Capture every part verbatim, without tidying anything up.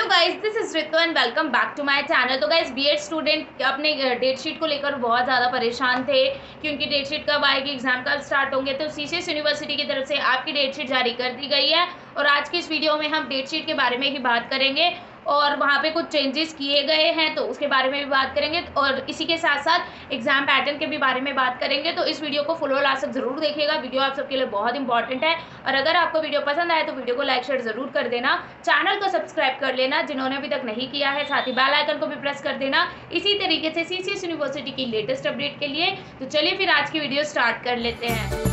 Hello guys, this is Ritu and welcome back to my channel. तो guys, BEd student अपने date sheet को लेकर बहुत ज़्यादा परेशान थे कि उनकी डेट शीट कब आएगी, एग्जाम कब स्टार्ट होंगे। तो सीसीएस यूनिवर्सिटी की तरफ से आपकी डेट शीट जारी कर दी गई है और आज की इस वीडियो में हम डेट शीट के बारे में ही बात करेंगे और वहाँ पे कुछ चेंजेस किए गए हैं तो उसके बारे में भी बात करेंगे और इसी के साथ साथ एग्जाम पैटर्न के भी बारे में बात करेंगे। तो इस वीडियो को फुल और लास्ट तक जरूर देखिएगा, वीडियो आप सबके लिए बहुत इंपॉर्टेंट है। और अगर आपको वीडियो पसंद आए तो वीडियो को लाइक शेयर जरूर कर देना, चैनल को सब्सक्राइब कर लेना जिन्होंने अभी तक नहीं किया है, साथ ही बेल आइकन को भी प्रेस कर देना इसी तरीके से सीसीएस यूनिवर्सिटी की लेटेस्ट अपडेट के लिए। तो चलिए फिर आज की वीडियो स्टार्ट कर लेते हैं।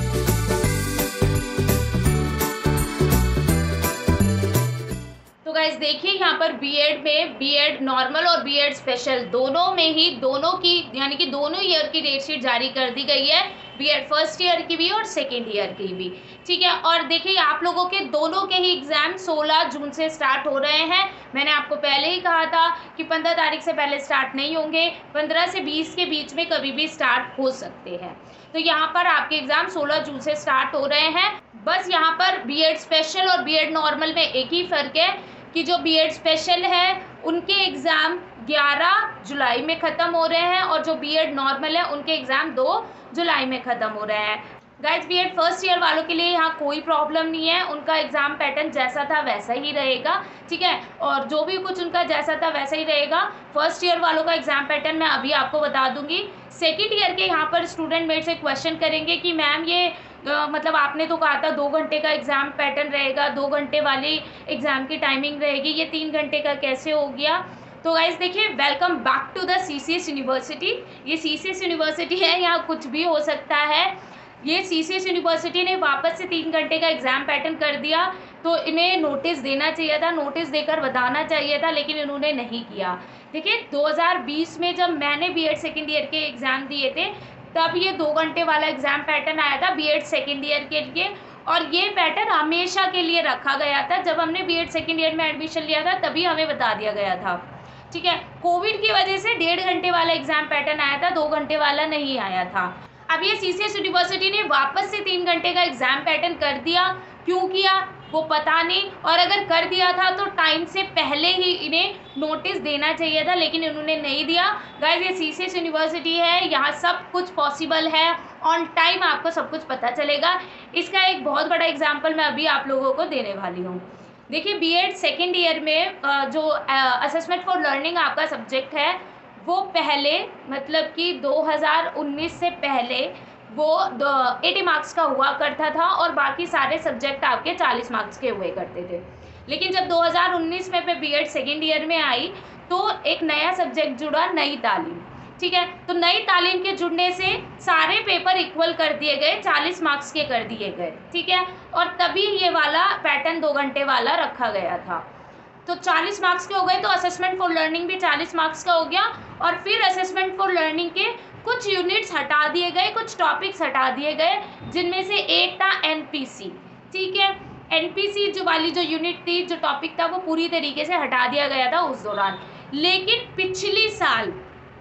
तो गाइस देखिए, यहाँ पर बीएड में बीएड नॉर्मल और बीएड स्पेशल दोनों में ही दोनों की यानी कि दोनों ईयर की डेट शीट जारी कर दी गई है, बीएड फर्स्ट ईयर की भी और सेकेंड ईयर की भी। ठीक है, और देखिए आप लोगों के दोनों के ही एग्जाम सोलह जून से स्टार्ट हो रहे हैं। मैंने आपको पहले ही कहा था कि पंद्रह तारीख से पहले स्टार्ट नहीं होंगे, पंद्रह से बीस के बीच में कभी भी स्टार्ट हो सकते हैं। तो यहाँ पर आपके एग्जाम सोलह जून से स्टार्ट हो रहे हैं। बस यहाँ पर बीएड स्पेशल और बीएड नॉर्मल में एक ही फ़र्क है कि जो बीएड स्पेशल है उनके एग्ज़ाम ग्यारह जुलाई में ख़त्म हो रहे हैं और जो बीएड नॉर्मल है उनके एग्ज़ाम दो जुलाई में ख़त्म हो रहे हैं। गाइस, बीएड फर्स्ट ईयर वालों के लिए यहाँ कोई प्रॉब्लम नहीं है, उनका एग्ज़ाम पैटर्न जैसा था वैसा ही रहेगा। ठीक है, और जो भी कुछ उनका जैसा था वैसा ही रहेगा। फर्स्ट ईयर वालों का एग्ज़ाम पैटर्न मैं अभी आपको बता दूंगी। सेकेंड ईयर के यहाँ पर स्टूडेंट मेरे से क्वेश्चन करेंगे कि मैम ये Uh, मतलब आपने तो कहा था दो घंटे का एग्ज़ाम पैटर्न रहेगा, दो घंटे वाली एग्ज़ाम की टाइमिंग रहेगी, ये तीन घंटे का कैसे हो गया। तो गाइस देखिए, welcome back to the CCS university. ये सीसीएस यूनिवर्सिटी है, यहाँ कुछ भी हो सकता है। ये सीसीएस यूनिवर्सिटी ने वापस से तीन घंटे का एग्ज़ाम पैटर्न कर दिया, तो इन्हें नोटिस देना चाहिए था, नोटिस देकर बताना चाहिए था, लेकिन इन्होंने नहीं किया। देखिए, दो हज़ार बीस में जब मैंने बीएड सेकेंड ईयर के एग्ज़ाम दिए थे तब ये दो घंटे वाला एग्ज़ाम पैटर्न आया था बीएड सेकेंड ईयर के लिए, और ये पैटर्न हमेशा के लिए रखा गया था। जब हमने बीएड सेकेंड ईयर में एडमिशन लिया था तभी हमें बता दिया गया था। ठीक है, कोविड की वजह से डेढ़ घंटे वाला एग्ज़ाम पैटर्न आया था, दो घंटे वाला नहीं आया था। अब ये सीसीएस यूनिवर्सिटी ने वापस से तीन घंटे का एग्ज़ाम पैटर्न कर दिया, क्यों किया वो पता नहीं, और अगर कर दिया था तो टाइम से पहले ही इन्हें नोटिस देना चाहिए था, लेकिन इन्होंने नहीं दिया। गाइस, ये सीसीएस यूनिवर्सिटी है, यहाँ सब कुछ पॉसिबल है, ऑन टाइम आपको सब कुछ पता चलेगा। इसका एक बहुत बड़ा एग्जाम्पल मैं अभी आप लोगों को देने वाली हूँ। देखिए, बीएड सेकेंड ईयर में जो असेसमेंट फॉर लर्निंग आपका सब्जेक्ट है वो पहले मतलब कि दो हज़ार उन्नीस से पहले वो अस्सी मार्क्स का हुआ करता था और बाकी सारे सब्जेक्ट आपके चालीस मार्क्स के हुए करते थे। लेकिन जब दो हज़ार उन्नीस में मैं बीएड सेकेंड ईयर में आई तो एक नया सब्जेक्ट जुड़ा, नई तालीम। ठीक है, तो नई तालीम के जुड़ने से सारे पेपर इक्वल कर दिए गए, चालीस मार्क्स के कर दिए गए। ठीक है, और तभी ये वाला पैटर्न दो घंटे वाला रखा गया था। तो चालीस मार्क्स के हो गए तो असेसमेंट फॉर लर्निंग भी चालीस मार्क्स का हो गया, और फिर असेसमेंट फॉर लर्निंग के कुछ यूनिट्स हटा दिए गए, कुछ टॉपिक्स हटा दिए गए, जिनमें से एक था एनपीसी। ठीक है, एनपीसी जो वाली जो यूनिट थी, जो टॉपिक था, वो पूरी तरीके से हटा दिया गया था उस दौरान। लेकिन पिछली साल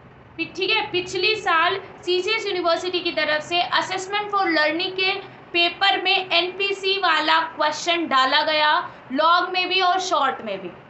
ठीक है पिछली साल सीसीएस यूनिवर्सिटी की तरफ से असेसमेंट फॉर लर्निंग के पेपर में एनपीसी वाला क्वेश्चन डाला गया, लॉन्ग में भी और शॉर्ट में भी,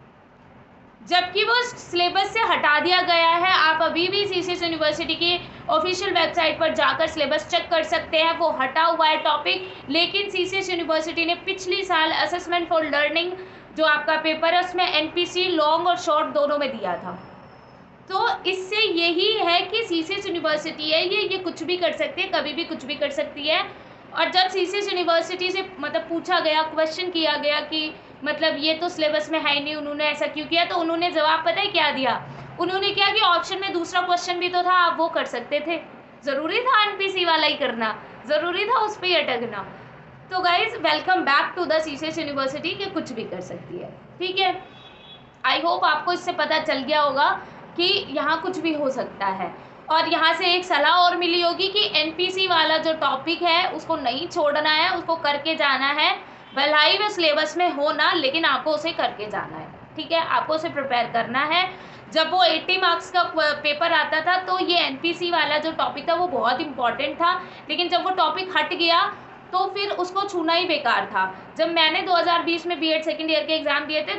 जबकि वो सिलेबस से हटा दिया गया है। आप अभी भी सीसीएस यूनिवर्सिटी की ऑफिशियल वेबसाइट पर जाकर सिलेबस चेक कर सकते हैं, वो हटा हुआ है टॉपिक। लेकिन सीसीएस यूनिवर्सिटी ने पिछली साल असेसमेंट फॉर लर्निंग जो आपका पेपर है उसमें एनपीसी लॉन्ग और शॉर्ट दोनों में दिया था। तो इससे यही है कि सीसीएस यूनिवर्सिटी है ये ये कुछ भी कर सकती है, कभी भी कुछ भी कर सकती है। और जब सीसीएस यूनिवर्सिटी से मतलब पूछा गया, क्वेश्चन किया गया कि मतलब ये तो सिलेबस में है ही नहीं, उन्होंने ऐसा क्यों किया, तो उन्होंने जवाब पता है क्या दिया। उन्होंने क्या कि ऑप्शन में दूसरा क्वेश्चन भी तो था, आप वो कर सकते थे, ज़रूरी था एनपीसी वाला ही करना, ज़रूरी था उस पर ही अटकना। तो guys, welcome back to the CCS university कि कुछ भी कर सकती है। ठीक है, आई होप आपको इससे पता चल गया होगा कि यहाँ कुछ भी हो सकता है। और यहाँ से एक सलाह और मिली होगी कि एनपीसी वाला जो टॉपिक है उसको नहीं छोड़ना है, उसको करके जाना है, भलाई वो सिलेबस में हो ना, लेकिन आपको उसे करके जाना है। ठीक है, आपको उसे प्रिपेयर करना है। जब वो अस्सी मार्क्स का पेपर आता था तो ये एनपीसी वाला जो टॉपिक था वो बहुत इंपॉर्टेंट था, लेकिन जब वो टॉपिक हट गया तो फिर उसको छूना ही बेकार था। जब मैंने दो हज़ार बीस में बीएड सेकेंड ईयर के एग्ज़ाम दिए थे तो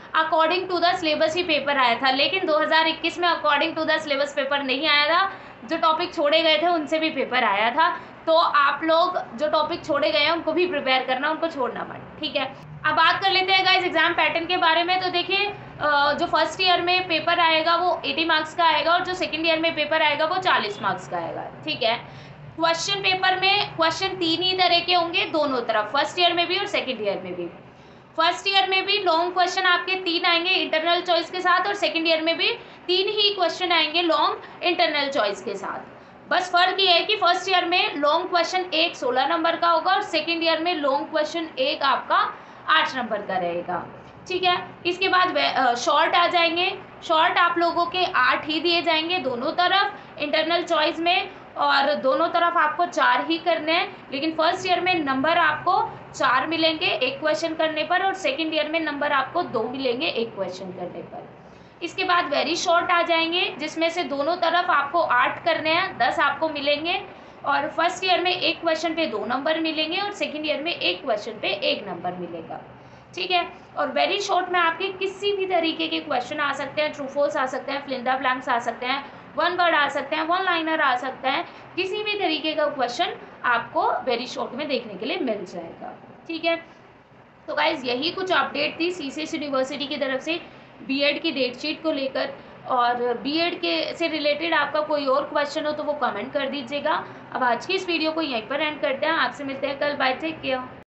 अकॉर्डिंग टू द सिलेबस ही पेपर आया था, लेकिन दो हज़ार इक्कीस में according to the syllabus paper नहीं आया था, जो टॉपिक छोड़े गए थे उनसे भी पेपर आया था। तो आप लोग जो टॉपिक छोड़े गए हैं उनको भी प्रिपेयर करना, उनको छोड़ना मत, ठीक है। अब बात कर लेते हैं गाइस एग्जाम पैटर्न के बारे में। तो देखिए जो फर्स्ट ईयर में पेपर आएगा वो अस्सी मार्क्स का आएगा और जो सेकंड ईयर में पेपर आएगा वो चालीस मार्क्स का आएगा, ठीक है। क्वेश्चन पेपर में क्वेश्चन तीन ही तरह के होंगे दोनों तरफ, फर्स्ट ईयर में भी और सेकंड ईयर में भी। फर्स्ट ईयर में भी लॉन्ग क्वेश्चन आपके तीन आएंगे इंटरनल चॉइस के साथ और सेकंड ईयर में भी तीन ही क्वेश्चन आएंगे लॉन्ग इंटरनल चॉइस के साथ। बस फर्क ये है कि फर्स्ट ईयर में लॉन्ग क्वेश्चन एक सोलह नंबर का होगा और सेकंड ईयर में लॉन्ग क्वेश्चन एक आपका आठ नंबर का रहेगा, ठीक है। इसके बाद शॉर्ट आ जाएंगे, शॉर्ट आप लोगों के आठ ही दिए जाएंगे दोनों तरफ इंटरनल चॉइस में, और दोनों तरफ आपको चार ही करने हैं, लेकिन फर्स्ट ईयर में नंबर आपको चार मिलेंगे एक क्वेश्चन करने पर और सेकंड ईयर में नंबर आपको दो मिलेंगे एक क्वेश्चन करने पर। इसके बाद वेरी शॉर्ट आ जाएंगे जिसमें से दोनों तरफ आपको आठ करने हैं, दस आपको मिलेंगे और फर्स्ट ईयर में एक क्वेश्चन पे दो नंबर मिलेंगे और सेकंड ईयर में एक क्वेश्चन पे एक नंबर मिलेगा, ठीक है। और वेरी शॉर्ट में आपके किसी भी तरीके के क्वेश्चन आ सकते हैं, ट्रू फॉल्स आ सकते हैं, फिल इन द ब्लैंक्स आ सकते हैं, वन वर्ड आ सकते हैं, वन लाइनर आ सकता है, किसी भी तरीके का क्वेश्चन आपको वेरी शॉर्ट में देखने के लिए मिल जाएगा, ठीक है। तो गाइज यही कुछ अपडेट थी सीसीएस यूनिवर्सिटी की तरफ से बीएड की डेट शीट को लेकर, और बीएड के से रिलेटेड आपका कोई और क्वेश्चन हो तो वो कमेंट कर दीजिएगा। अब आज की इस वीडियो को यहीं पर एंड करते हैं, आपसे मिलते हैं कल, बाय, टेक केयर।